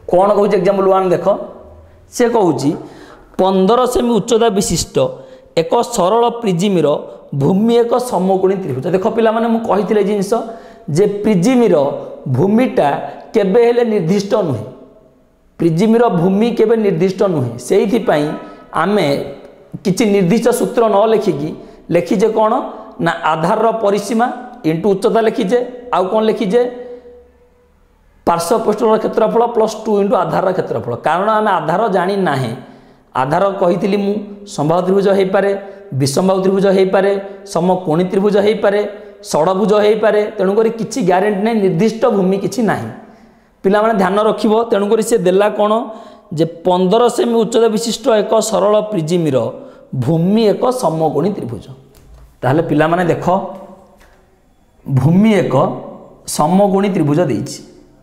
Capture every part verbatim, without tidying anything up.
कौन कहूँ example one देख से कहूँ पंदर सेमी उच्चता विशिष्ट एक सरल प्रिजिमीर भूमि एक समकोणी त्रिभुज। देख पिला माने मु कही जिनस जे प्रिजिमीर भूमिटा केबे हेले निर्दिष्ट नुहे प्रिजिमीर भूमि केबे निर्दिष्ट नुहे से आमे किछि निर्दिष्ट सूत्र न लिखिकी लिखीजे कौन ना आधार परिसीमा इंटू उच्चता लिखीजे आउ कौन लिखीजे पार्श्वपृष्ठर क्षेत्रफल प्लस टू इंटू आधार क्षेत्रफल कारण आम आधार जानी ना आधार कही मु संभाव त्रिभुज हो पारे विसंभाव त्रिभुज हो पारे समकोणी त्रिभुज हो पारे षडभुज हो पारे तेणुक किसी ग्यारेंटी नहीं निर्दिष्ट भूमि किसी ना पिला माने ध्यान रखिबो तेणुक से देला कौन जे पंदर सेमी उच्चता विशिष्ट एक सरल प्रिजिमीर भूमि एक समकोणी त्रिभुज ताहले पिला माने देख भूमि एक समकोणी त्रिभुज देइछि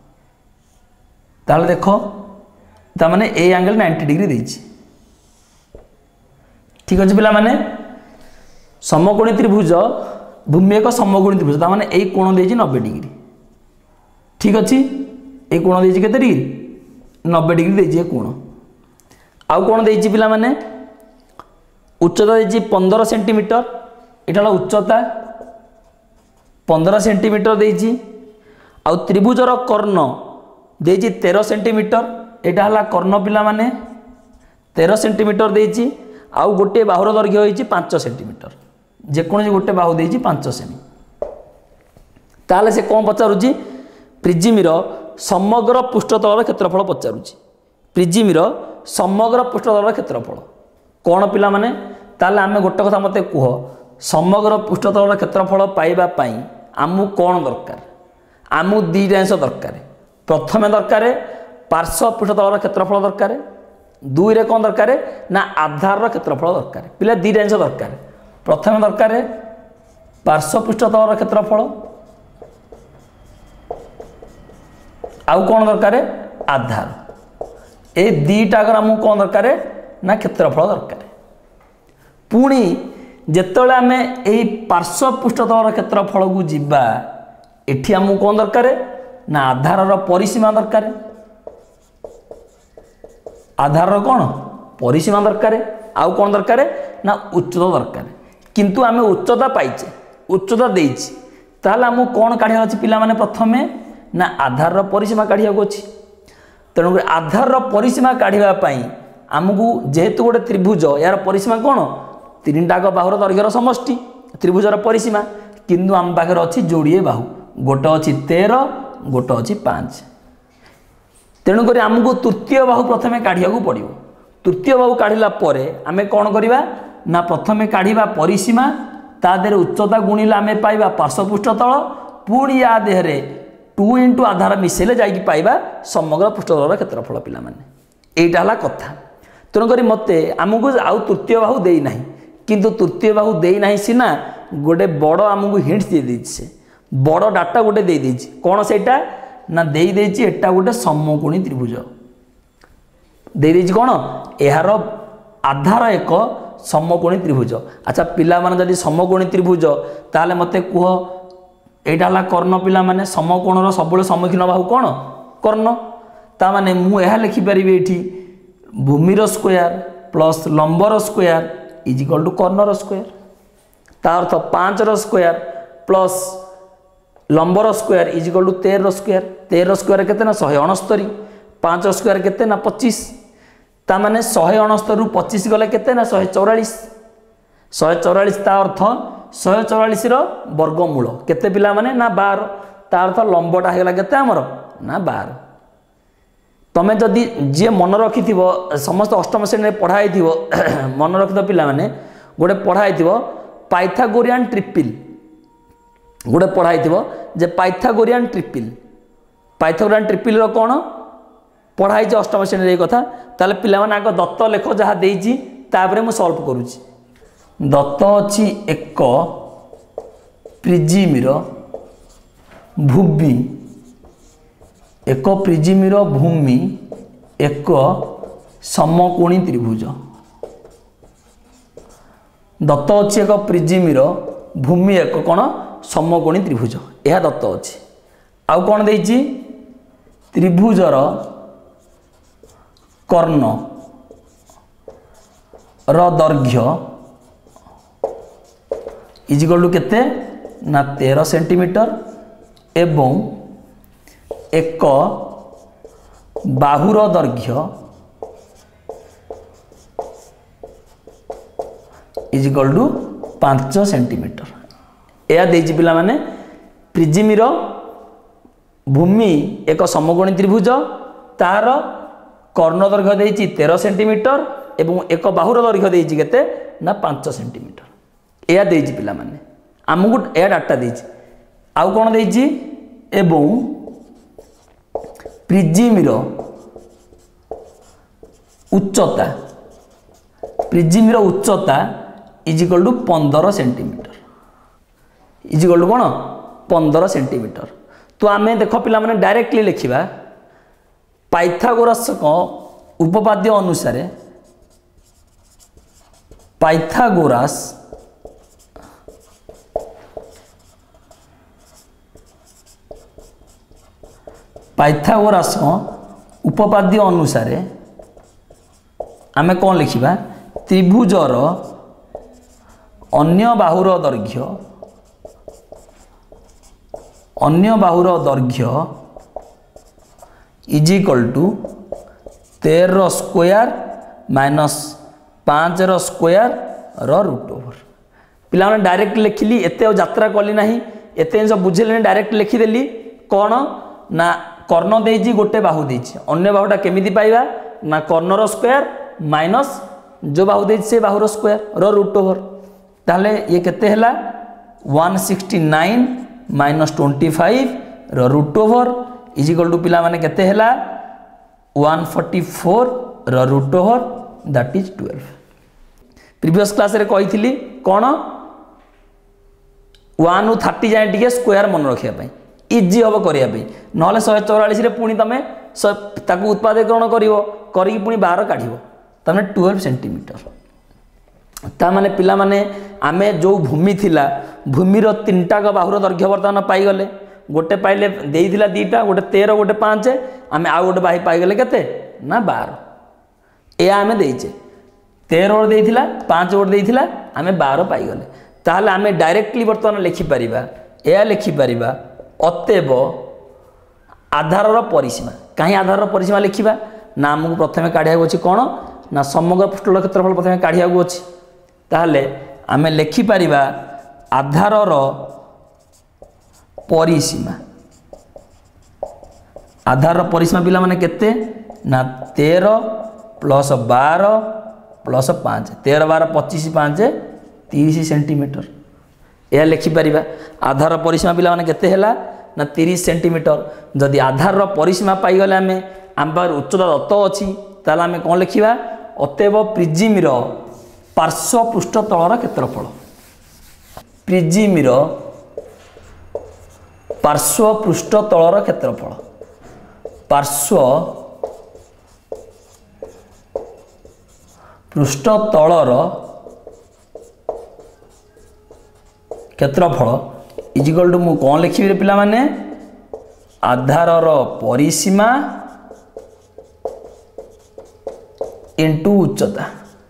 ताहले देख तामाने ए एंगल नाइंटी डिग्री देइछि ठीक अच्छे पिला माने समकोणी त्रिभुज भूमि एक समकोणी त्रिभुज तामाने ए कोण देइछि नब्बे डिग्री ठीक अच्छी ए कोण देइछि केते डिग्री नब्बे डिग्री देइछि कोण आउ कोण देइछि पिला माने उच्चता देइछि पंदर सेंटीमीटर एटा उच्चता पंदर सेंटीमीटर देइछि आउ त्रिभुजर कर्ण देइछि तेरह सेंटीमीटर एटा हला कर्ण पिला माने तेरह सेंटीमीटर देइछि आउ गोटे बाहुर दैर्घ्य होइछि पाँच सेंटीमीटर जेकोसी गोटे बाहु देइछि पाँच सेमी ताले से कौन पचारुछि प्रिजिमीर समग्र पृष्ठतलर क्षेत्रफल पचारुछि प्रिजिमीर समग्र पृष्ठतलर क्षेत्रफल कौन पिला माने ताले आमे गोटे कथा मते कुह समग्र पृष्ठतलर क्षेत्रफल पाइबा पई आमु कौन दरकार आमु दी जिनिस दरकार प्रथमे दरकार पार्श्व पृष्ठतलर क्षेत्रफल दरकार दुई रे कौन दरकार ना आधार क्षेत्रफल दरकार पिला दी जिनिस दरकार प्रथमे दरकार पार्श्व पृष्ठतलर क्षेत्रफल आउ कौन दरकार आधार ए दीटा अगर आमु कौन दरकार ना क्षेत्रफल दरकार पुणी जेतेबेले आमे एही पार्श्व पृष्ठतलर क्षेत्रफल को जिबा एठी आमु कौन दरकार ना आधारर परिसीमा दरकार आधारर कौन परिसीमा दरकार आउ कौन दरकार ना उच्चता दरकार किंतु आमे उच्चता पाइचे उच्चता देइछि ताहले आमु कौन काढिया अछि पिला माने प्रथमे ना आधारर परिसीमा काढिया अछि तेणु आधारर परिसीमा काढिबा पई आमको जेहेतु गोटे त्रिभुज यार परिसीमा कौन तीन टाक बाहुर दैर्घ्यर समष्टि त्रिभुजर परिसीमा किंतु आम पाखे अच्छी जोड़े बाहु गोटे अच्छी तेरह गोटे अच्छी पाँच तेणुक आमको तृतीय बाहु प्रथमे काढ़िया पड़ो तृतीय बाहु काढ़ला आम कौन करवा ना प्रथमे काढ़ा परिसीमा ता देहरे उच्चता गुणिले आम पाइबा पार्श्वपृष्ठतल पुणी या देहरे टू इंटू आधार मिसेले जाइकी पाइबा समग्र पृष्ठतलर क्षेत्रफल पिला माने एटा हला कथा तेणुक मते आमको आउ तृतीय बाहु देना किंतु तृतीय बाहु देना सीना गोटे बड़ आमको हिंट्स दे देछि बड़ डाटा गोटे दे देछि कौन सेटा ना दे देछि एटा गोटे समकोणी त्रिभुज दे देछि कौन यार आधार एक समकोणी त्रिभुज। अच्छा पिला माने जदि समकोणी त्रिभुज ताले मते कुह एटा हला कर्ण पिला माने समकोणर सबले सम्मुखीन बाहु कौन कर्ण ता माने मु एहा लिखि परिबे एठी भूमिर स्क्वायर प्लस लंबर स्क्वायर इज इक्वल टू कर्णर स्क्वायर ता अर्थ पाँच रो स्क्वायर प्लस लंबर स्क्वायर इज इक्वल टू तेरह स्क्वायर तेरह स्क्वायर केते ना शहे अणस्तरी पाँच स्क्वायर केते ना पच्चीस ता माने शहे अणस्तरी रु पच्चीस गले केते ना शहे चौरालीस शहे चौरालीस ता अर्थ शहे चौरालीस रो वर्गमूल केते पिला माने ना बारह ता अर्थ लंबटा हेला केते हमर ना बारह तमें जदि जी मन रखि समस्त अष्टम श्रेणी पढ़ाई मन रखि पिला माने गोटे पढ़ाई पाइथागोरियन ट्रिपिल गोटे पढ़ाई जे पाइथागोरियन ट्रिपिल पाइथागोरियन ट्रिपिल रो कौन पढ़ाई अष्टम श्रेणी कथा ताले पिला माने आग दत्त लेख जहाँ देइछि तापरे मु सॉल्व करूछि दत्त अछि एक प्रिजिमीर भूमि एक प्रिजिमीर भूमि एक समकोणी त्रिभुज दत्त अच्छी एक प्रिजिमीर भूमि एक कौन समकोणी त्रिभुज यह दत्त अच्छी आउ कौन देइछि त्रिभुजर कर्ण रो दैर्घ्य इज इक्वल टू केते ना तेरह सेंटीमीटर एवं एक बाहुर दैर्घ्य इज इक्वल टू पांच सेंटीमीटर। यह देछि पिला माने प्रिजिम रो भूमि एक समकोणी त्रिभुज तार कर्ण दैर्घ्य देछि तेरह सेंटीमीटर एवं एक बाहुर दैर्घ्य देछि केते ना पांच सेंटीमीटर। यह देछि पिला माने आमको यह डाटा देछि आउ कोन देछि एवं प्रिजिम रो उच्चता प्रिजिम रो उच्चता इज इक्वल टू पंद्रह सेंटीमीटर इज इक्वल टू कोन पंद्रह सेंटीमीटर। तो आम देख पिला माने डायरेक्टली लिखिबा पाइथागोरस को उपपाद्य अनुसार पाइथागोरस पाइथागोरस को उपपाद्य अनुसार आम कौन लिखिबा त्रिभुजर अन्य बाहुर दैर्घ्य अन्य बाहुर दैर्घ्य इज इक्वल टू तेरह स्क्वायर माइनस पाँच रो स्क्वायर रो रूट ओवर। पिला माने डायरेक्ट लिखिली एते यात्रा कली नाही एते सब बुझेले डायरेक्ट लिखिदेली कौन ना कर्ण देछि गोटे बाहु देछि अन्य बाहुटा केमिति पाइबा ना कर्ण रो स्क्वायर माइनस जो बाहु देछि से बाहुर स्क्वायर रो रूट ओवर। ताले ये केते हैला one sixty nine minus twenty five रो root over is equal to पिला माने केते हैला वन फोर्टी फोर रो root over that is twelve. Previous class रे कही थिली कोन वन रु थर्टी जाए टिके स्क्वायर मन रखिया पई इजी हम करिया पई नहले एक सौ चौवालीस रे पुनी तमे ताकू उत्पादकरण करिवो करी पुनी बाहर काढिवो तमे ट्वेल्व सेंटीमीटर। ता माने पिला माने आमे जो भूमि थिला भूमि रो तीनटा का बाहुर दैर्घ्य वर्तमान पाई गले गोटे पाइले देइथिला दीटा गोटे तेरह गोटे पाँच आमे आ गोटे बाही पाई गले केते ना बारह ए आमे देइचे तेरह गोटे देइथिला पाँच गोटे देइथिला आमे बारह पाई गले। ताहले आमे डायरेक्टली वर्तमान लिखि परिबा ए लिखि परिबा अतएव आधार रो परिसीमा काहे आधार रो परिसीमा लिखिबा ना हमकु प्रथमे काढिया अछि कोन ना समग्र पृष्ठतल क्षेत्रफल प्रथमे काढिया अछि ताहले आमे लिखि परिबा आधार रो परिसीमा आधार रो परिसीमा पिला माने केते ना तेरह प्लस बारह प्लस पाँच तेरह बारह पच्चीस पाँच तीस सेंटीमीटर यह लिखि परिबा। आधार परिसीमा पिला माने केते हैला ना तीस सेंटीमीटर। जदि आधार परिसीमा पाई गले आमे आम पाखरे उच्चता दत्त अछि ताला आमे कोन लिखिबा अतएव प्रिजिम रो पार्श्व पृष्ठ तलर क्षेत्रफल प्रिजिम रो पार्श्व पृष्ठ तलर क्षेत्रफल पार्श्व पृष्ठ तलर क्षेत्रफल इज इक्वल टू मु कौन लिखी पिला माने आधार परिसीमा इंटू उच्चता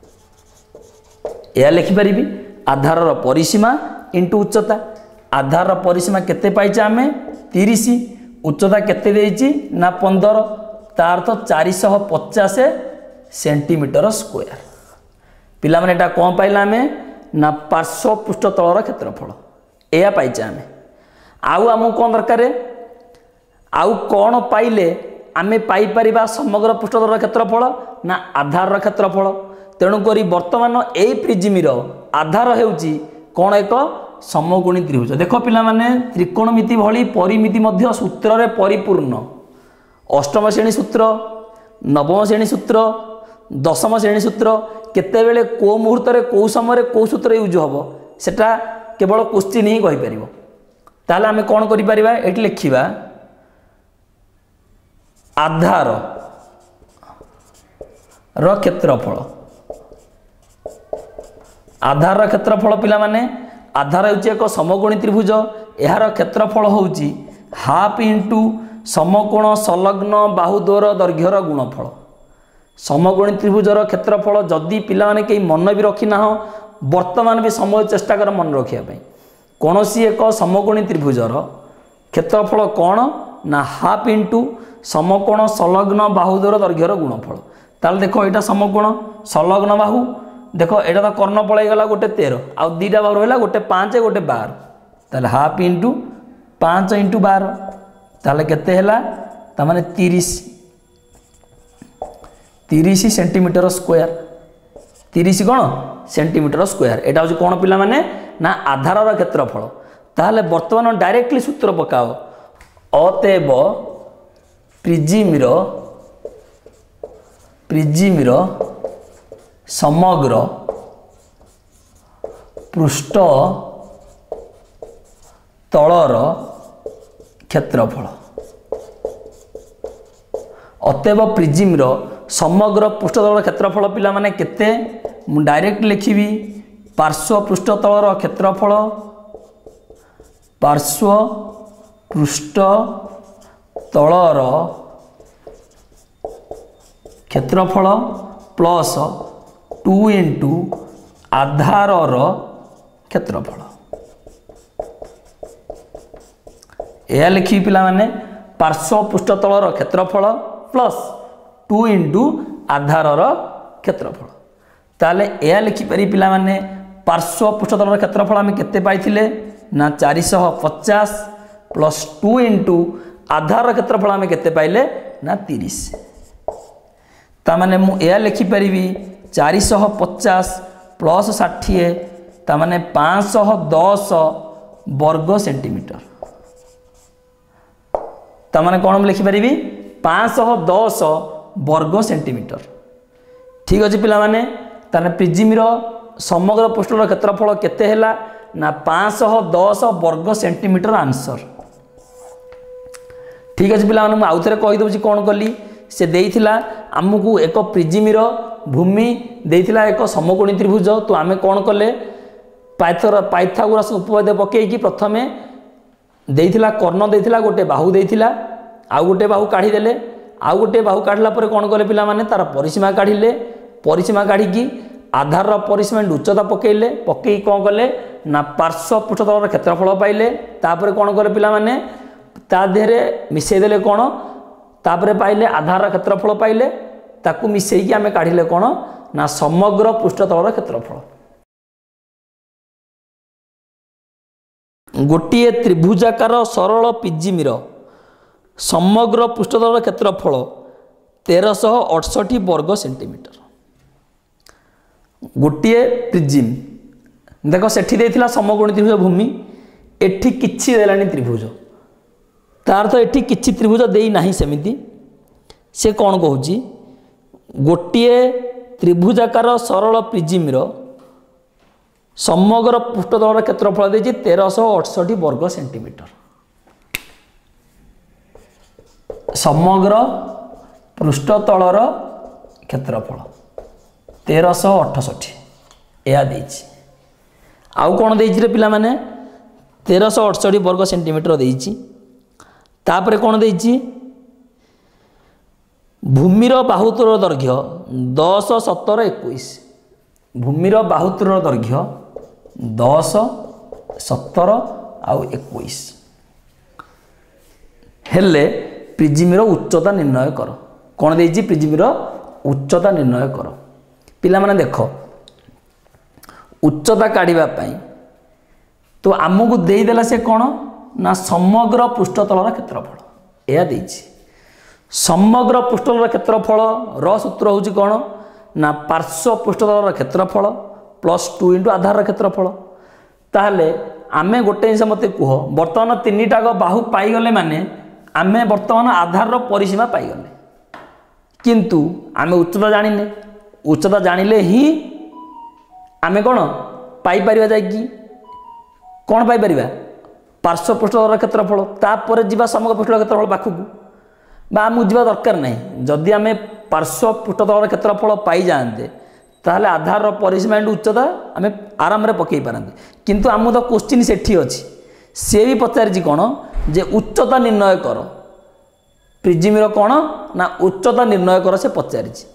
यह लिखिपारि आधार परिसीमा इंटू उच्चता आधार परिसीमा केते पाइछे आमे तीस उच्चता केते देइछि ना पंद्रह तार तो चार सौ पचास सेंटीमीटर स्क्वायर पिला माने एटा कोन पाइला आमे ना पार्श्व पृष्ठ तलर क्षेत्रफल एया पाइछे आमे आउ आमु कोन दरकार आउ कोन पाइले आमे पाई परिबा समग्र पृष्ठतलर क्षेत्रफल ना आधार क्षेत्रफल तेणु करी वर्तमान ए प्रिजिम रो आधार हेउची कोन एक समकोणी त्रिभुज देखो पिला माने त्रिकोणमिति भली परिमिति मध्य सूत्र रे परिपूर्ण अष्टम श्रेणी सूत्र नवम श्रेणी सूत्र दशम श्रेणी सूत्र केते बेले को मुहूर्त रे को समय रे को सूत्र यूज होबो सेटा केवल क्वेश्चन ही कहि परिबो ताले आमे कोन करि परिबा एठी लिखिबा आधार रो क्षेत्रफल आधार क्षेत्रफल पिला माने आधार होची एक समकोणी त्रिभुज यार क्षेत्रफल होची हाफ इंटू समकोण संलग्न बाहुद्वयर दैर्घ्यर गुणफल समकोणी त्रिभुजर क्षेत्रफल जदि पिला माने कई मन भी रखी ना वर्तमान भी समय चेष्टा कर मन रखापी कौन सी एक समकोणी त्रिभुजर क्षेत्रफल कौन ना हाफ इंटू समकोण संलग्न बाहुदर दैर्घ्यर गुणफल। ताल देख यहाँ समकोण संलग्न बाहु देख यहाँ तो कर्ण पलैगला गोटे तेरह आउ दुटा बाहु रहा गोटे पाँच गोटे बार ताल हाफ इंटू पाँच इंटू बार ताल केते हैला तामाने तीस तीस सेंटीमीटर स्क्वायर तीस कौन सेंटीमीटर स्क्वायर एटा हूँ कौन पिला माने ना आधार क्षेत्रफल। ताहले वर्तमान डायरेक्टली सूत्र पकाओ अतएव प्रिजिमर प्रिजिमर समग्र पृष्ठ तलर क्षेत्रफल अतएव प्रिजिमर समग्र पृष्ठतल क्षेत्रफल पिला माने केते मु डायरेक्ट लिखिबी पार्श्व पृष्ठतलर क्षेत्रफल पार्श्व पृष्ठ तलर क्षेत्रफल प्लस टू इंटू आधारर क्षेत्रफल यह लिखी पिला माने पार्श्व पृष्ठतलर क्षेत्रफल प्लस टू इंटू आधारर क्षेत्रफल। ताले यह लिखिपारी पिला माने पार्श्व पृष्ठतलर क्षेत्रफल आम केते पाइथिले ना चार सौ पचास प्लस टू इंटू आधार क्षेत्रफल आम केते पाइले ना तीस तामाने मु यह लिखिपारी चार सौ पचास प्लस षाठिए तामाने पाँच सौ दस वर्ग सेंटीमीटर तामाने कौन मुझे लिखिपारी पाँच सौ दस वर्ग सेंटीमीटर। ठीक अच्छे पिला माने ताने प्रिजिमर समग्र पृष्ठर क्षेत्रफल केते हैला ना पाँच सौ दस वर्ग सेंटीमीटर आंसर। ठीक अच्छे पिला माने आउ थे कहीदे कौन कली से देइथिला आमको एक प्रिजिमर भूमि देइथिला एक समकोणी त्रिभुज तो आमे कौन कले पाइथर पाइथागोरस उपपाद्य पकईकी प्रथमे देइथिला कर्ण देइथिला गोटे बाहु देइथिला आउ गोटे बाहु काढ़ी देले आउ गोटे बाहु काढ़ला परे कौन कले पिला माने तार परिसीमा काढ़िले परिसीमा काढ़ी आधार परिसीमा उच्चता पकेइले पकई कौन कले ना पार्श्व पृष्ठतलर क्षेत्रफल पाइले तापर कौन कले पिला माने ता देहरे मिसई देले कौन तापर पाइले आधार क्षेत्रफल पाइले ताकू मिसईकी आमे काढ़िले कौन ना समग्र पृष्ठतलर क्षेत्रफल। गोटिए त्रिभुजाकार सरल प्रिजिमर समग्र पृष्ठतल क्षेत्रफल तेरह अड़सठ वर्ग सेंटीमीटर। गोटिए प्रिजिम देख सेठी देइथिला समकोणी त्रिभुज भूमि एठी किछि देलानी त्रिभुज तार तो एठी किछि त्रिभुज देई नाही सेमिति से कौन कहूची गोटिए त्रिभुजाकार सरल प्रिजिमर समग्र पृष्ठतल क्षेत्रफल देछि तेरह अड़सठ वर्ग सेंटीमीटर। समग्र पृष्ठतलर क्षेत्रफल तेरह अठसठ यह देछि आउ कौन देछि पिला माने तेरह अड़सठ वर्ग सेंटीमीटर देछि तापरे कौन देछि भूमिर बाहुतर दैर्घ्य दस सतर इक्कीस भूमिर बाहुतर दैर्घ्य दस सतर आउ इक्कीस हेले प्रिजिमर उच्चता निर्णय कर कौन देछि प्रिजिमर उच्चता निर्णय कर पिला माने देख उच्चता काढ़ा तो आमको देदेला से कौन ना समग्र पृष्ठतलर क्षेत्रफल यह देछि समग्र पृष्ठतलर क्षेत्रफल र सूत्र होछि कौन ना पार्श्व पृष्ठतलर क्षेत्रफल प्लस टू इंटू आधार क्षेत्रफल। ताहले आमे गोटे जिनस मत कह बर्तमान तीन टाक बाहु पाईगले माने आमे बर्तमान आधार परिसीमा पाईगले किंतु आमे उच्चता जानिने उच्चता जानिले ही आमे कौन पाई परिबा जायकी कौन पाई परिबा पार्श्व पृष्ठतलर क्षेत्रफल तापर जीवा समग्र पृष्ठतलर क्षेत्रफल पाखकू बा आमକୁ ଯିବା ଦରକାର ନାହିଁ ଯଦି ଆମେ पार्श्व पृष्ठतलर क्षेत्रफल पाई जाते ताहले आधार परिसीमा उच्चता आम आराम पकई पारते किंतु आम तो क्वेश्चन सेठी अच्छी सी भी पचारि कौन जे उच्चता निर्णय कर प्रिजिमर कौन ना उच्चता निर्णय कर से पचारि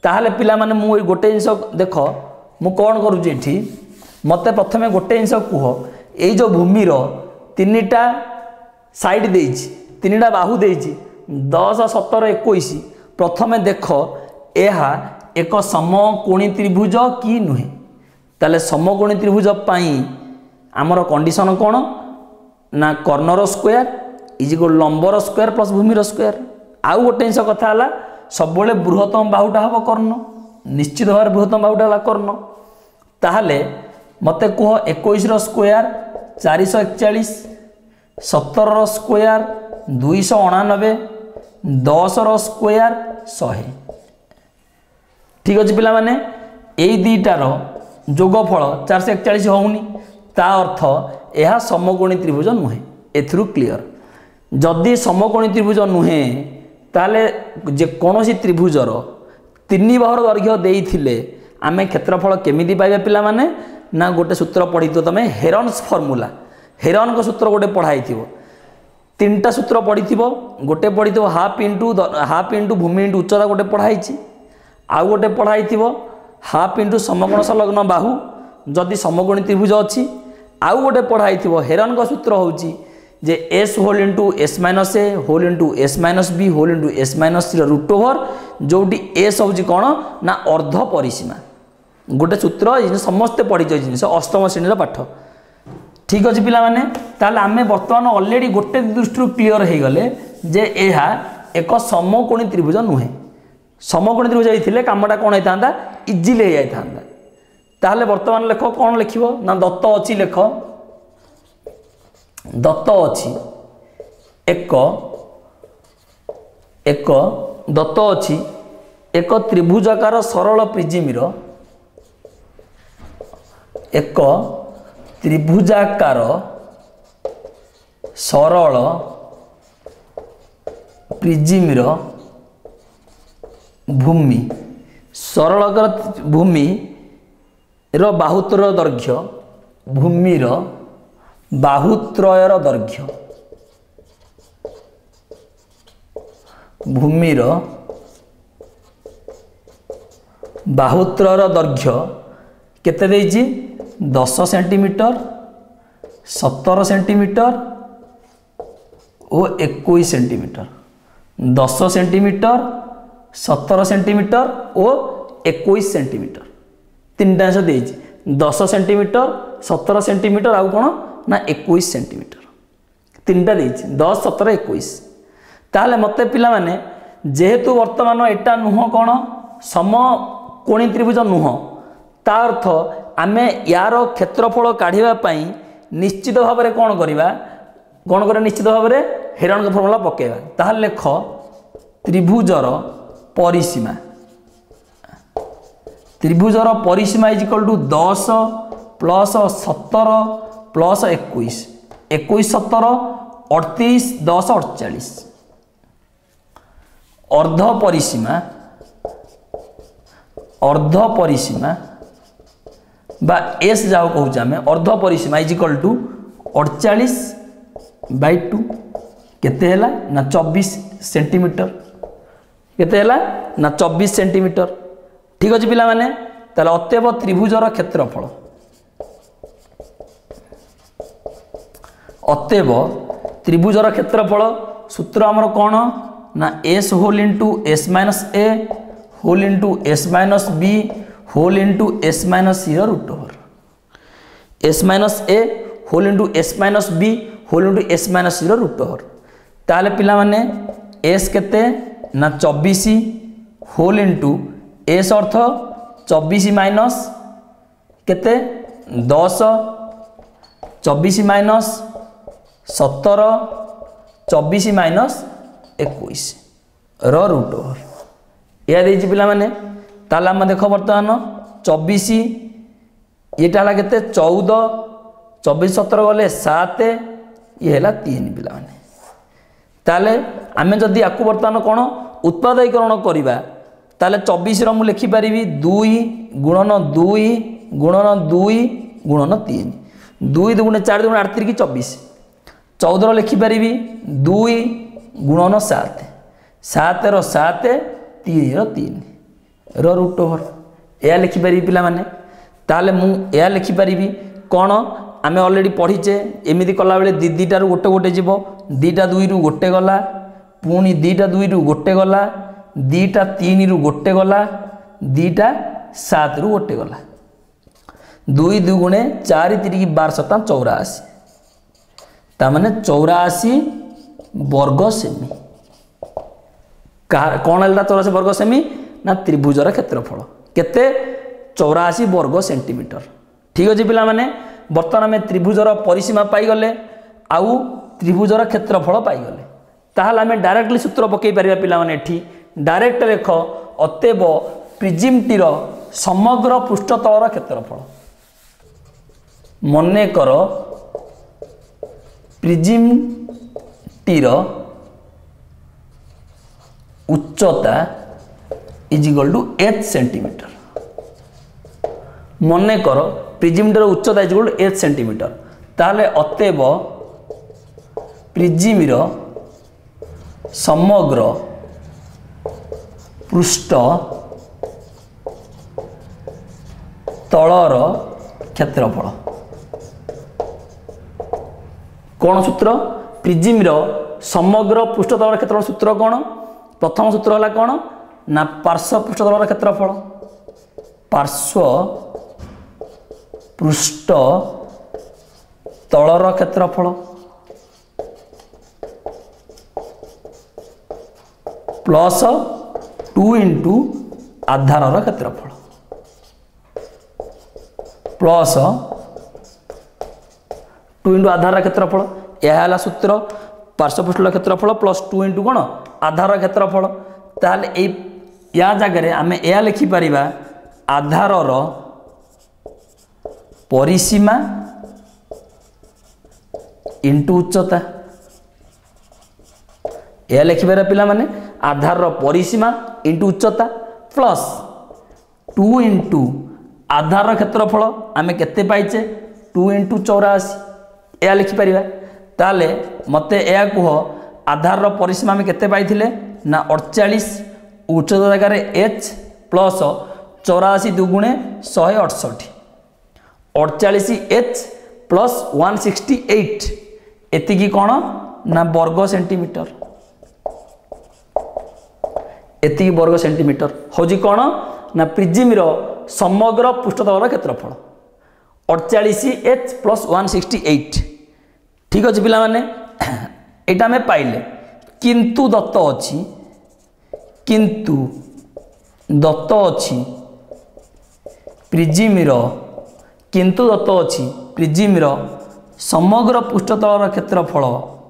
ताहले पिला माने मु गोटे जिनस देख मु कौन करुँची एठी मते प्रथमे गोटे जिनस कुह एई जो भूमिर तीनिटा साइड देइछि तीनिटा बाहु देइछि दस सतर इक्कीस प्रथमे देख एहा एक समकोणी त्रिभुज कि नुहे ताले समकोणी त्रिभुज पाई आमर कंडीशन कौन ना कर्णर स्क्वायर इज इक्वल लंबर स्क्वायर प्लस भूमिर स्क्वायर आउ गोटे जिनस कथा है सब बृहत्तम बाहुटा हम कर्ण निश्चित भाव बृहत्तम बाहुटा है कर्ण ताहले मते कह इक्कीस स्क्वायर चार एकचाश सतर स्क्वायर दुईश अणानबे दस स्क्वायर शहे ठीक अच्छे पिला माने यही दुईटार जोगफल चार सौ एकचाश होनी ता अर्थ यह समकोणी त्रिभुज नुहे एथरू क्लियर जदि समकोणी त्रिभुज नुहे ताले जेकोसी त्रिभुजर तीन बाहुर दैर्घ्य देइथिले आमे क्षेत्रफल केमिति पाइबा पिला माने ना गोटे सूत्र पढ़ी तुम हेरन्स फर्मूला हेरन सूत्र गोटे पढ़ाई तीन टा सूत्र पढ़ी गोटे पढ़ी हाफ इंटू हाफ इंटू भूमि इंटू उच्चता गोटे पढ़ाई आउ गोटे पढ़ाई हाफ इंटू समकोण संलग्न बाहु जदि समकोणी त्रिभुज अच्छी आउ गोटे पढ़ाई हेरन सूत्र होची जे s whole into s minus a whole into s minus b whole into s minus c root over जोटी एस हूँ कौन ना अर्ध परिसीमा गोटे सूत्र समस्ते पढ़ी जिन अष्टम श्रेणी पाठ ठीक अच्छे पिला माने ताले आमे वर्तमान ऑलरेडी गोटे दृष्टि क्लियर हो गले जे एहा एक समकोणी त्रिभुज नुहे समकोणी त्रिभुज होइथिले कामटा कौन होता इजिली हो जाता ताहले वर्तमान लेख कौन लिख ना दत्त अच्छी लेख दत्त अच्छी एक एक दत्त अच्छी एक त्रिभुजाकार सरल प्रिजिमीर एक त्रिभुजाकार सरल प्रिजिमीर भूमि सरल भूमि रो बाहुतर दैर्घ्य भूमिर बाहुत्रयर दैर्घ्य भूमिर बाहुत्रयर दैर्घ्य केते देइछि दस सेंटीमीटर सतर सेंटीमीटर और इक्कीस सेंटीमीटर दस सेंटीमीटर सतर सेंटीमीटर और इक्कीस सेंटीमीटर तीन टा देइछि दस सेंटीमीटर सतर सेंटीमीटर आउ कौन ना इक्कीस सेंटीमीटर तीन टा देइछि दस सतर इक्कीस ताहले मते पिला माने जेहेतु वर्तमान एटा नुह कौन समकोणी त्रिभुज नुह ता अर्थ आमे यार क्षेत्रफल काढ़िबा पई निश्चित भाव में कौन करवा कौन कर निश्चित भाव में हेरन फर्मुला पकेबा ताहले लेख त्रिभुजर परिसीमा त्रिभुजर परिसीमा इज इक्वल टू दस प्लस सतर प्लस इक्कीस इक्कीस सतर अड़तीस दस अड़चाश अर्ध परिसीमा अर्ध परिसीमा बा एस जाओ कहूँ आम अर्ध परिसीमा इज इक्वल टू अड़चाश बै टू केते हैला ना चौबीस सेंटीमीटर केते हैला ना चौबीस सेंटीमीटर ठीक अच्छे पिला माने ताले अतएव त्रिभुजर क्षेत्रफल अतएव त्रिभुजर क्षेत्रफल सूत्र आमर कौन ना s whole into s minus a whole into s minus b whole into s minus c root over s minus a whole into s minus b whole into s minus c root over ताले पिला माने S केते ना चौबीस whole into S अर्थ चौबीस minus केते दस चौबीस माइनस सतर चौबीस माइनस इक्कीस रो रूट ओवर या देछि पिला माने ताला हम देख बर्तमान चौबीस ये केते चौदह चौबीस सतर गले सात ये है तीन पिला माने ताले आमे जदि आपको बर्तमान कौन उत्पादीकरण करवा ताले चौबीस रु लिखिपारि दुई गुणन दुई गुणन दुई गुणन तीन दुई दुगुणे चार दुगुणे आठ तिरिक चौबीस चौदह लिखिपारि दुई गुणन सात सात रो सात तीन रो तीन रो रूट ओवर या लिखिपारि पिला माने ताले मु या लिखिपारि कौन आमे ऑलरेडी पढ़ीचे एमिति कला बेले दी दीटा रु गोटे गोटे जीव दीटा दुई रु गोटे गला पुणी दीटा दुई रु गोटे गला दीटा तीन रु गोटे गला दीटा सात रु गोटे गला दुई दुगुणे चार तिरिकी बार सता चौराशी तामाने चौराशी वर्ग सेमी कौन है चौराशी वर्ग सेमी ना त्रिभुजर क्षेत्रफल केते चौराशी वर्ग सेंटीमीटर ठीक अच्छे पिला माने बर्तमान आम त्रिभुजर परिसीमा पाईगले आउ त्रिभुजर क्षेत्रफल पाईगले ताहले आम डायरेक्टली सूत्र पकई पारिबा पिला माने एठी डायरेक्ट लेख अतएव प्रिजिमटीर समग्र पृष्ठतलर क्षेत्रफल मने कर प्रिजिमटीर उच्चता is equal to h centimetre मने कर प्रिजिमटीर उच्चता is equal to h centimetre ताहले अतएव प्रिजिमर समग्र पृष्ठ तलर क्षेत्रफल कौन सूत्र प्रिजिमर समग्र पृष्ठतल क्षेत्रफल सूत्र कौन प्रथम सूत्र है कौन ना पार्श्व पृष्ठतल क्षेत्रफल पार्श्व पृष्ठ तलर क्षेत्रफल प्लस टू इंटू आधार क्षेत्रफल प्लस टू इंटू आधार क्षेत्रफल यह है सूत्र पार्श्वपृष्ठ क्षेत्रफल प्लस टू इंटू कौन आधार क्षेत्रफल ताल या जगह आम यह लिखिपर आधार परिसीमा इंटू उच्चता यह लिखिपर पिला माने आधार परिसीमा इंटू उच्चता प्लस टू इंटू आधार क्षेत्रफल आम केते पाइचे टू इंटू चौराशी यह लिखिपर ताले मते यह कह आधार परिसीमा आम केते पाइथिले ना अड़चाश उच्चता जगार एच प्लस चौराशी दुगुणे शहे अड़सठ अड़चाश h plus one sixty eight एतिकी कौन ना वर्ग सेंटीमीटर एतिकी वर्ग सेंटीमीटर हूँ कौन ना प्रिजिमर समग्र पृष्ठतल क्षेत्रफल अड़चाश h plus one sixty eight ठीक अच्छे पिला माने एटा में पाइले किंतु दत्त अच्छी किंतु दत्त अच्छी प्रिजिमर किंतु दत्त अच्छी प्रिजिमर समग्र पृष्ठतलर क्षेत्रफल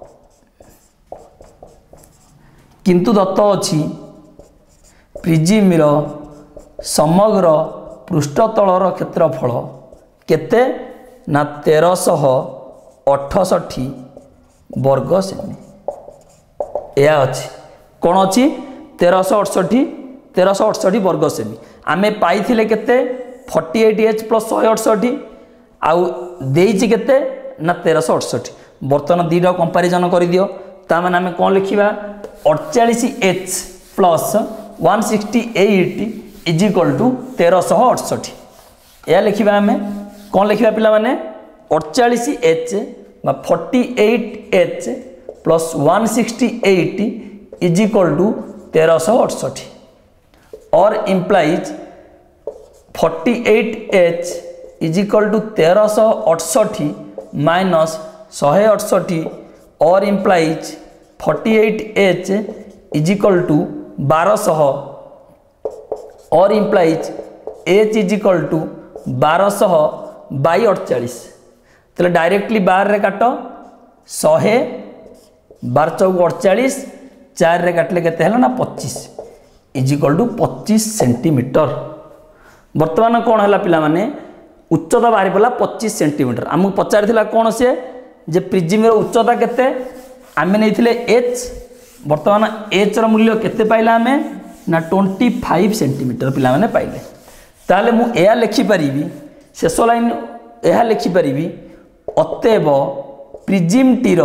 किंतु दत्त अच्छी प्रिजिमर समग्र पृष्ठतलर क्षेत्रफल केते ना तेरशह अठसठी वर्ग सेमी यह अच्छी कौन अच्छी तेरशह अड़सठी तेरशह अड़सठी वर्ग सेमी आमे पाइथिले केते फोर्टी एट एच प्लस शहे अड़सठी आउ देइछि केते ना तेरशह अड़सठी बर्तमान दीटा कंपारिजन कर दियो ताମାନେ आमे कौन लिखिबा अड़चाश h plus one sixty eight is equal to तेरशह अड़सठी यह लिखिबा आमे कौन लिखिबा पिला माने अड़चाश एच बा forty eight h plus one sixty eight is equal to तेरशह अड़सठी और implies forty eight h is equal to तेरशह अड़सठी माइनस शहे अड़सठी और implies forty eight h is equal to बारशह और implies h is equal to बारशह बाई अड़चाश तो डायरेक्टली बार रे काट शहे बार चौक अड़चाश चार रे काटले केते हला ना पच्चीस इज इक्वल टू पच्चीस सेंटीमीटर बर्तमान कौन है पिला माने उच्चता बाहरी पड़ा पच्चीस सेंटीमीटर आमको पचार थिला कौन से जे प्रिजिमर उच्चता केते आमे नहीं एच बर्तमान एच र मूल्य केते पाइला आमे ना पच्चीस सेंटीमीटर पिला माने पाइले ताले मु एया लिखि परिबी शेष लाइन एया लिखि परिबी अतएव प्रिजिमटीर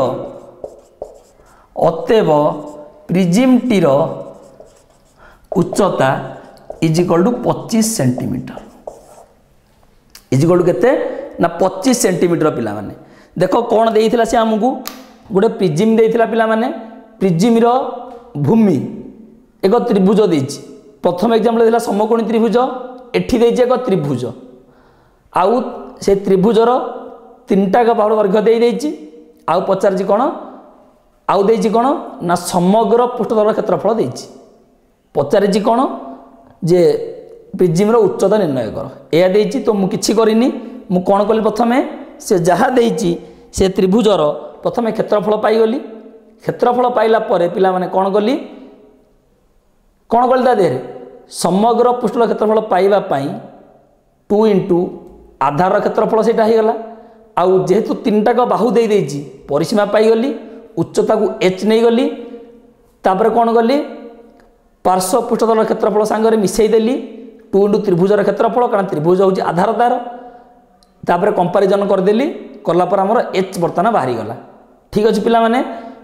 अतएव प्रिजिमटीर उच्चता इज इक्वल टू पच्चीस सेंटीमीटर इज इक्वल टू केते ना पच्चीस सेंटीमीटर पिला माने देख कौन देइथिला से हमकू गोटे प्रिजिम देइथिला पिला माने प्रिजिम रो भूमि एक त्रिभुज देइछि प्रथम एग्जांपल देला समकोणी त्रिभुज एठी देइछि एक त्रिभुज आउ से त्रिभुजर तीनटा का बाहुर वर्ग देइ देइछि आउ पचारछि कोन आउ देइछि कोन ना समग्र पृष्ठतल क्षेत्रफल देइछि पचारछि कोन जे प्रिजिम रो उच्चता निर्णय कर एया देइछि तो मु किछि करिनी मु कोन कली प्रथमे से जहा देइछि से त्रिभुजर प्रथमे क्षेत्रफल पाई गली क्षेत्रफल पाइला परे पिला माने कोन कली कोन कली ता देरे समग्र पृष्ठतल क्षेत्रफल पाइबा पई टू इंटू आधार क्षेत्रफल सेटा ही गला आउ जेहेतु तीनटा का बाहु दे देइछि परिसीमा पाई गली उच्चता को h नहीं गली तापर कोन गली पार्श्व पृष्ठतल क्षेत्रफल सांगरे मिसई देली टू इंटू त्रिभुजर क्षेत्रफल कारण त्रिभुज होची आधार तार तापर कंपैरिजन कर देली करला पर हमर h बर्तन बाहरी गला ठीक अछि पिला माने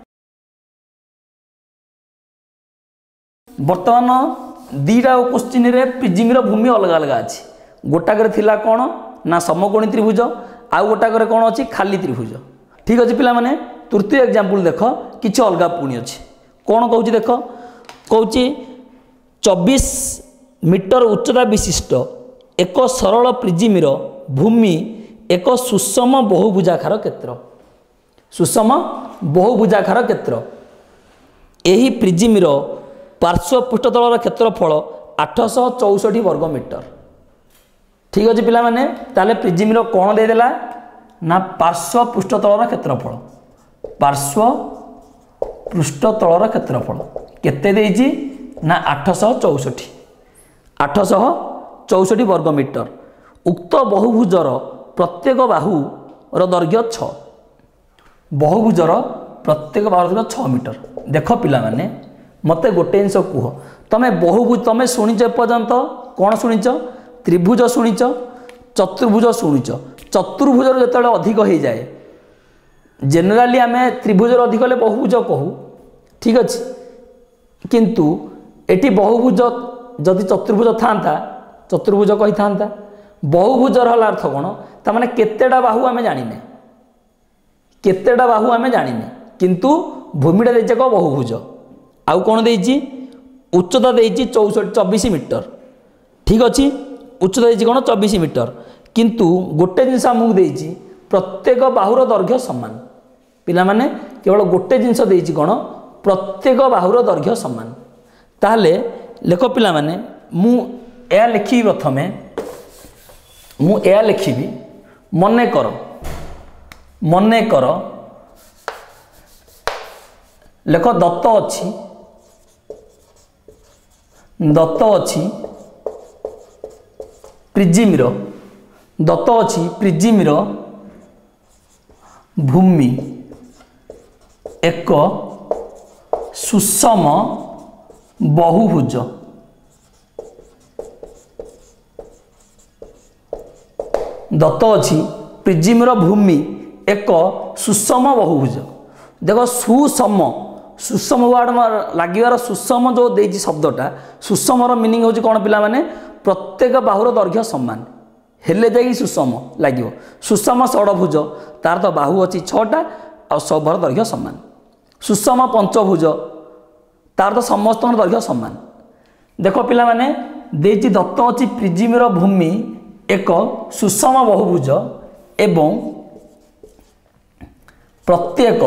वर्तमान दीटा क्वेश्चन रे प्रिजिम रो भूमि अलग अलग अछि गोटा करे थिला कोन ना समकोणी त्रिभुज आउ गोटा करे कोन अछि खाली त्रिभुज ठीक अछि पिला माने तृतीय एग्जांपल देखो किछ अलगा पुणी अछि कोन कहूची देखो कहूची चौबीस मीटर उच्चता विशिष्ट एक सरल प्रिजिम रो भूमि एक सुषम बहुभुजाकार क्षेत्र सुषम बहुभुजाकार क्षेत्र एही प्रिजिम रो पार्श्व पृष्ठतल क्षेत्रफल आठ सौ चौसठ वर्ग मीटर ठीक अच्छे पिला माने ताले प्रिजिम रो कोण दे देला ना पार्श्व पृष्ठतल क्षेत्रफल पार्श्व पृष्ठतल क्षेत्रफल केते देइछि ना आठ सौ चौसठ आठ सौ चौसठ वर्ग मीटर उक्त बहुभुजर प्रत्येक बाहु रो दैर्घ्य छ बहुभुजर प्रत्येक बाहु दैर्घ्य छ मीटर देख पिला माने मते गोटे जिनस कह तमे बहुभुज तमे शुणिच पर्यंत कौन शुणिच त्रिभुज शुणिच चतुर्भुज शुणिच चतुर्भुज जो अधिक हो जाए जेनेराली आम त्रिभुज अधिक हेल्ले बहुभुज कहू ठीक अच्छे किंतु एटी बहुभुज जदि चतुर्भुज था चतुर्भुज कही था बहुभुजर हल अर्थ कौन ताने केतेटा बाहु आम जाने केतेटा बाहु आम जाने किंतु भूमिटा देख बहुभुज आउ कौन देइछि उच्चता देइछि चौसठ चौबीस मीटर ठीक अच्छे उच्चता देइछि कौन चौबीस मीटर किंतु गोटे जिनस आमको देइछि प्रत्येक बाहुर दैर्घ्य समान पिला माने केवल गोटे जिनस देइछि कौन प्रत्येक बाहुर दैर्घ्य समान ताहले लेख पिला माने मु ए लिखी प्रथमे मु ए लिखिबी मने कर मने कर लेख दत्त अच्छी दत्त अच्छी प्रिजिम रो दत्त अच्छी प्रिजिम रो भूमि एक सुषम बहुभुज दत्त अच्छी प्रिजिम रो भूमि एक सुषम बहुभुज देखो सुषम सुषम वार्ड लगिवार सुषम जो देइछि शब्दटा सुषम मीनिंग होछि कोन पिला माने प्रत्येक बाहुर दैर्घ्य समान हेले जाई सुषम लागिवो सुषम षडभुज तार तो बाहु अछि छटा और सबर दैर्घ्य समान सुषम पंचभुज तार तो समस्त दैर्घ्य समान देखो पिला माने देइछि दत्त अछि प्रिजिम रो भूमि एक सुषम बहुभुज एवं प्रत्येक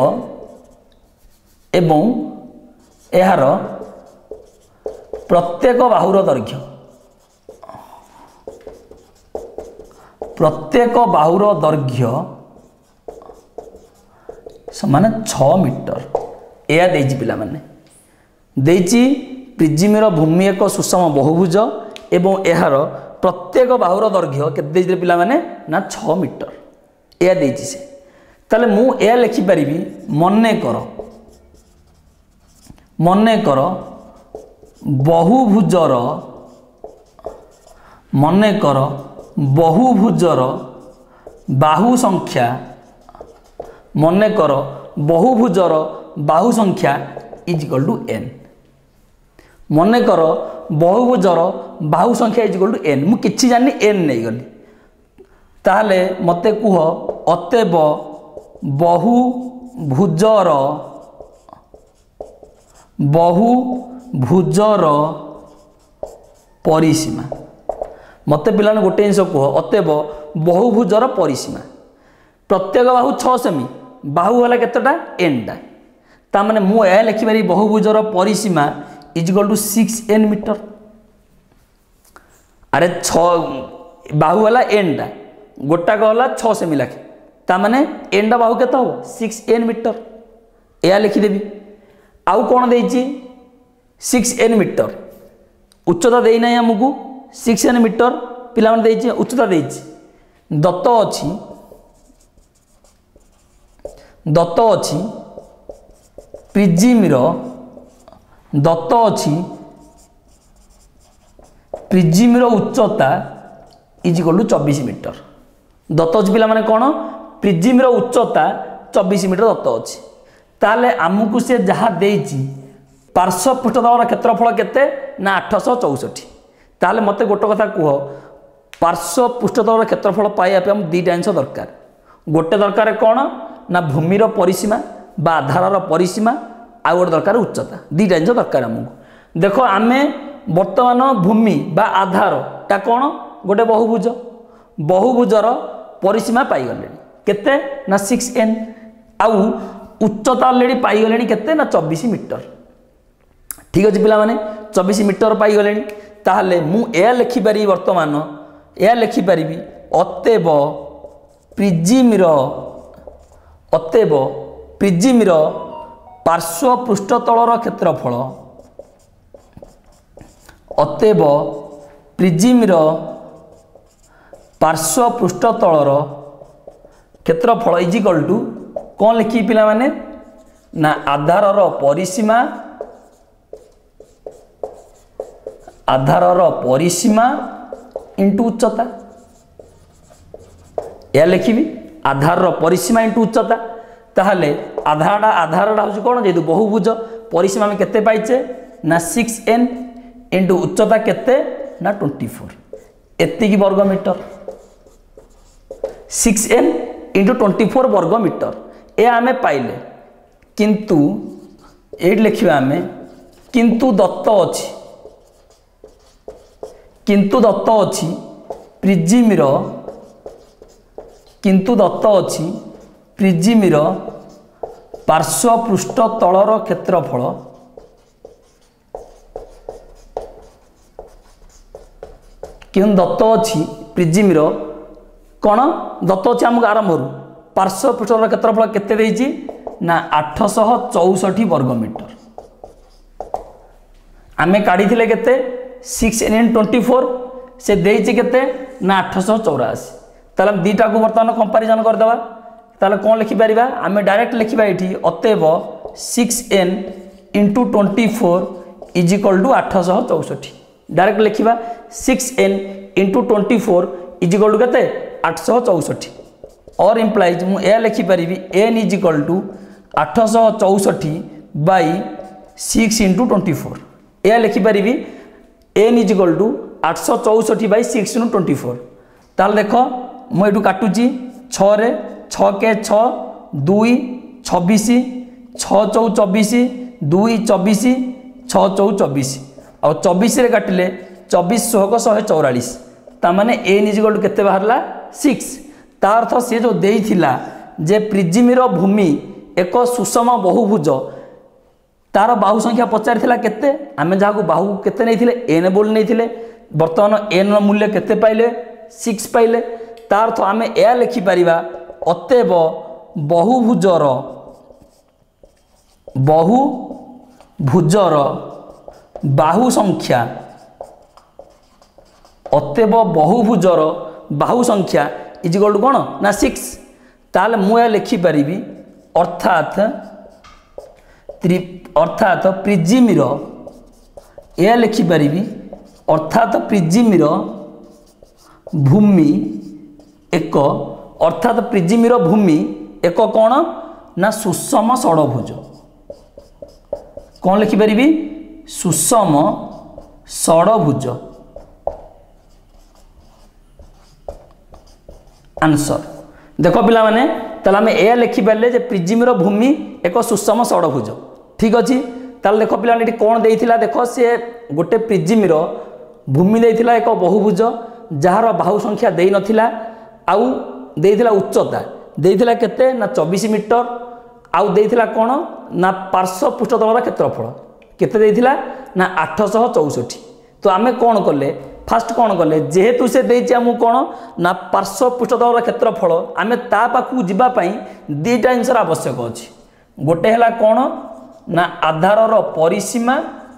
एवं यार प्रत्येक बाहुर दैर्घ्य प्रत्येक बाहुर दैर्घ्य समान छ मीटर या देइछि पिला माने देइछि प्रिजिम रो भूमि एक सुषम बहुभुज एवं यार प्रत्येक बाहुर दैर्घ्य केते देइछि पिला माने ना छ मीटर या देइछि से ताले मु ए लिखि परिबी मने कर मने कर बहुभुजर मने कर बहुभुजर बाहु संख्या मने कर बहुभुजर बाहु संख्या इज इक्वल टू एन मनेकर बहुभुजर बाहु संख्या इज इक्वल टू एन मु किछि जानि एन नहीं गली ताहले मते कुह अतएव बहुभुजर बहुभुजर परिसीमा मते पिला गोटे जिनस कह अतएव बहुभुजर परिसीमा प्रत्येक बाहु छह सेमी बाहु है केतटा एनटा ताने मुझे लिखिपारी बहुभुजर परिसीमा is equal to six n metre अरे छ बाहु है एनटा गोटाक है छह सेमी लाखे ताने एनटा बाहु केत हम सिक्स एन मीटर यह लिखिदेवी आउ कौन देछि सिक्स एन मीटर उच्चता देना आमको सिक्स एन मीटर पिला देछि उच्चता देछि दत्त अछि दत्त अछि प्रिजिमर दत्त अछि प्रिजिमर उच्चता इज इक्वल टू चौबीस मीटर दत्त अछि पिला माने कोन प्रिजिमर उच्चता चौबीस मीटर दत्त अछि ताले आमको से जहाँ देछि पार्श्व पृष्ठतल क्षेत्रफल केते ना आठश चौसठ ताले मते गोटे कथा कह पार्श्व पृष्ठतल क्षेत्रफल पाइबा हम दुईटा जिनिस दरकार गोटे दरकार कौन ना भूमिर परिसीमा बा आधार परिसीमा आ गोटे दरकार उच्चता दुईटा जिनिस दरकार आमको देख आमे वर्तमान भूमि बा आधार टा कौन गोटे बहुभुज बहुभुजर परिसीमा पाइगले केते ना सिक्स एन आउ उच्चता ऑलरेडी पाइगले केते ना चौबीस मीटर ठीक अच्छे पिला माने चौबीस मीटर पाइगले ताहले मु ए लिखिपारि वर्तमान ए लिखिपारि अतएव प्रिजिमर अतएव प्रिजिमर पार्श्व पृष्ठतलर क्षेत्रफल अतएव प्रिजिमर पार्श्व पृष्ठतलर क्षेत्रफल इज इक्वल टू कौन लिखी पिला माने ना आधारर परिसीमा आधारर परिसीमा इंटू उच्चता या लिखी आधारर परिसीमा इंटू उच्चता ताहले आधारटा आधारटा हूँ कौन जेहेतु बहुभुज परिसीमा में केते पाइचे ना सिक्स एन इंटू उच्चता केते ना ट्वेंटी फोर एतिकी वर्ग metre six n into twenty four वर्ग मीटर ए आमे पाइले किंतु ये लिखा आमे किंतु दत्त अछि किंतु दत्त अछि प्रिजिमर किंतु दत्त अछि प्रिजिमर पार्श्व पृष्ठ तलर क्षेत्रफल किंतु दत्त अछि प्रिजिमर कौन दत्त अछि आमको आरंभ पार्श्व पृष्ठर क्षेत्रफल केते देछि ना आठश चौसठ वर्ग मीटर आमे काढ़ी थिले केते सिक्स एन ट्वेंटी फोर से देछि केते ना आठश चौरासी ताले दीटा को वर्तमान कंपैरिजन कर देबा ताले कोन लिखि परिबा आमे डायरेक्ट लिखिबा एठी अतएव six n into twenty four is equal to आठश चौसठ डायरेक्ट लिखिबा six n into twenty four is equal to केते आठश चौसठ और इम्प्लाइज मु ए लिखिपारि एन इज इक्वल टू आठश चौसठ by six into twenty four ए लिखिपारि एन इज इक्वल टू आठश चौसठ by six into twenty four ताल देख मुझे काटुची छे छ के छ दुई छब्बीस छ चौ चौबीस दुई चौबीस छ चौ चौबीस आ चौबीस काटिले चौबीस शोक शहे चौरालीस ताने एन इज इक्वल टू केते बाहरला सिक्स ता अर्थ सी जो देइथिला जे प्रिजिमर भूमि एक सुषम बहुभुज तार बाहु संख्या पचारि केते आमे जहाँ बाहु केते नहीं एन बोल नहीं बर्तमान एन मूल्य केते पाइले सिक्स पाइले ता अर्थ आमे ए लिखिपार अतएव बहुभुजर बहुभुजर बाहु संख्या अतएव बहुभुजर बाहु संख्या इज इक्वल टू कौन ना सिक्स ताल मुझे लिखिपारि अर्थात अर्थात प्रिजिमर यह लिखिपारि अर्थात प्रिजिमर भूमि एक अर्थात प्रिजिमर भूमि एक कौन ना सुषम षडभुज कौन लिखिपारि सुषम षडभुज आंसर। देख पिला माने ताले आमे ए लिखि पाले जे प्रिज्म भूमि एक सुषम षडभुज ठीक अच्छे। ताले देख पिला माने कौन देइथिला देख से गोटे प्रिज्म भूमि देइथिला एक बहुभुज जार बाहु संख्या देई नथिला आउ देइथिला उच्चता देइथिला केते ना चौबीस मीटर आउ देइथिला कोन ना पार्श्व पृष्ठतलर क्षेत्रफल केते देइथिला ना आठ सौ चौसठ। तो आमे कौन कले फास्ट कौन कले जेहेतु से देइछि हमु कोन ना पार्श्व पृष्ठतलर क्षेत्रफल आमे ता पाखु जिबा पई दुईटा जिनिस आवश्यक अछि। गोटे हला कोन ना आधारर परिसीमा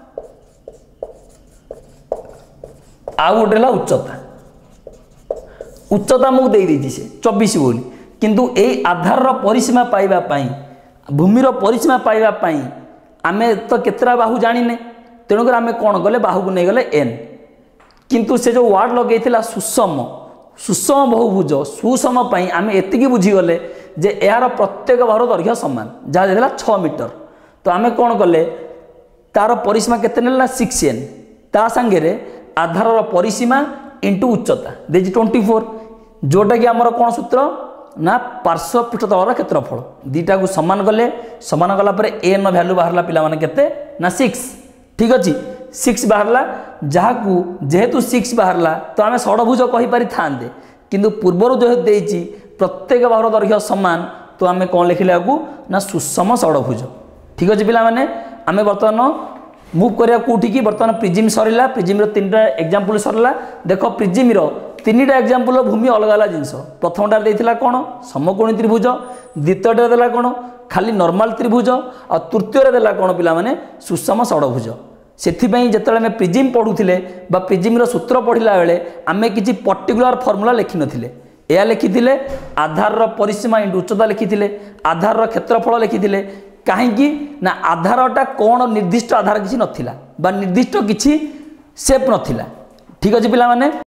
आउ गोटे हला उच्चता उच्चता मुझे दे देछि से चौबीस बोली किंतु एई आधारर परिसीमा पाइबा पई भूमिर परिसीमा पाइबा पई आमे तो केतरा बाहु जानिने तेणुकर आमे कौन गले बाहु को नहीं गले एन किंतु से जो वार्ड लगे सुषम सुषम बहुभुज सुषम पई आमे एतिकी बुझी गले जे यार प्रत्येक बाहुर दैर्घ्य समान जहाँ देला छह मीटर। तो आमे कौन गले तार परिसीमा केते नेला सिक्स एन ता संगे आधारर परिसीमा इंटू उच्चता देजी ट्वेंटी फोर जोटा कि आमर कौन सूत्र ना पार्श्व पृष्ठतलर क्षेत्रफल दीटा को समान गले समान गला पर एन वैल्यू बाहरला पिला माने केते ना सिक्स ठीक अच्छे सिक्स बाहरला जहाँ को जेहेतु सिक्स बाहरला तो आम षडभुज कही पारि थांते किंतु पूर्वर जो देइछि प्रत्येक बाहुर दैर्घ्य समान तो आम कौन लिखिले आगु ना सुषम षडभुज ठीक अच्छे पिला माने आम बर्तमान मुव करिया कोठी की बर्तमान प्रिज्म सरिला प्रिज्म तीन टा एग्जांपल सरला देख प्रिज्म तीन टा एग्जांपल भूमि अलग अलग जिनस प्रथमटा देइथिला कोन समकोणी त्रिभुज द्वितीयटा देला कोन खाली नॉर्मल त्रिभुज और तृतीय देला कोन पिला माने सुषम षडभुज। सेथिपई जेतेले आमे प्रिज्म पढुथिले बा प्रिज्म सूत्र पढ़िला बेले आमे किछि पर्टिकुलर फॉर्मूला लिखि नथिले एया लिखिथिले आधारर परिसीमा इंटू उच्चता लिखिथिले आधारर क्षेत्रफल लिखिथिले कहीं ना आधारटा कौन निर्दिष्ट आधार किसी नथिला बा निर्दिष्ट किसी सेप नथिला ठीक अच्छे पिला माने।